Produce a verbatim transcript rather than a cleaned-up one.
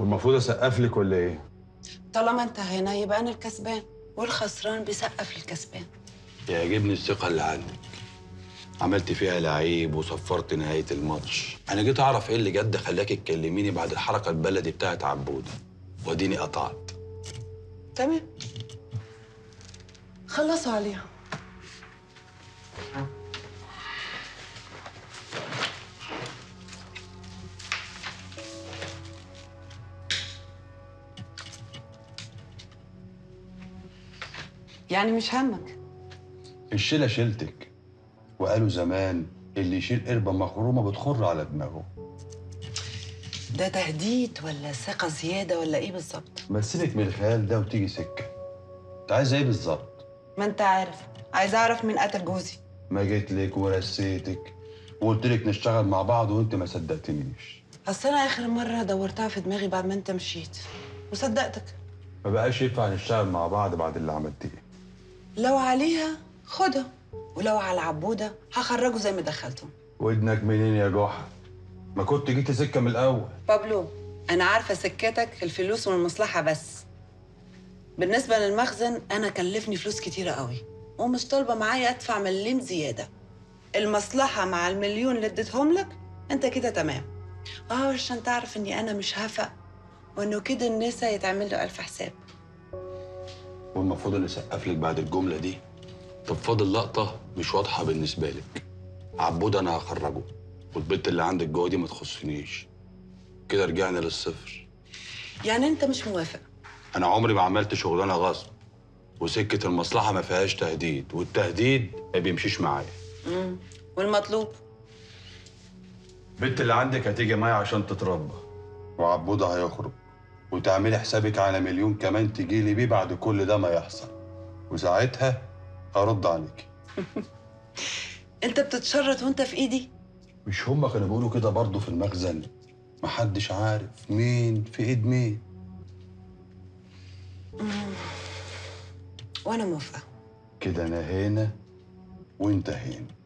والمفروض اسقف لك ولا ايه؟ طالما انت هنا يبقى انا الكسبان، والخسران بيسقف للكسبان. يعجبني الثقة اللي عندك. عملت فيها لعيب وصفرت نهاية الماتش. أنا جيت أعرف إيه اللي جد خلاكي تكلميني بعد الحركة البلدي بتاعت عبودة، وأديني قطعت. تمام، خلصوا عليها. يعني مش همك؟ الشيلة شيلتك، وقالوا زمان اللي يشيل قربة مخرومة بتخر على دماغه. ده تهديد ولا ثقة زيادة ولا ايه بالظبط؟ ما تسيبك من الخيال ده وتيجي سكة. أنت عايزة إيه بالظبط؟ ما انت عارف، عايزة اعرف مين قتل جوزي. ما جيت لك ورسيتك وقلت لك نشتغل مع بعض وأنت ما صدقتنيش. اصل انا اخر مرة دورتها في دماغي بعد ما انت مشيت وصدقتك. ما بقاش ينفع نشتغل مع بعض بعد اللي عملتيه. لو عليها خدها، ولو على عبودة هخرجه زي ما دخلته. ودنك منين يا جحا؟ ما كنت جيت سكة من الأول. بابلو، انا عارفة سكتك الفلوس والمصلحة بس. بالنسبة للمخزن انا كلفني فلوس كتيرة قوي، ومش طالبة معايا ادفع مليم زيادة. المصلحة مع المليون اللي اديتهم لك انت كده تمام. اه عشان تعرف اني انا مش هفق، وانه كده النسا يتعمل له الف حساب. والمفروض اني اسقف لك بعد الجمله دي. طب فاضل لقطه مش واضحه بالنسبه لك. عبود انا هخرجه، والبنت اللي عندك جوه دي ما تخصنيش. كده رجعنا للصفر. يعني انت مش موافق؟ انا عمري ما عملت شغلانه غصب، وسكه المصلحه ما فيهاش تهديد، والتهديد ما بيمشيش معايا. امم والمطلوب؟ البنت اللي عندك هتيجي معايا عشان تتربى، وعبودة هيخرج، وتعملي حسابك على مليون كمان تجي لي بيه بعد كل ده ما يحصل، وساعتها هرد عليكي. انت بتتشرط وانت في ايدي؟ مش هما كانوا بيقولوا كده برضه في المخزن؟ محدش عارف مين في ايد مين. وانا موافقه. كده نهينا وانتهينا.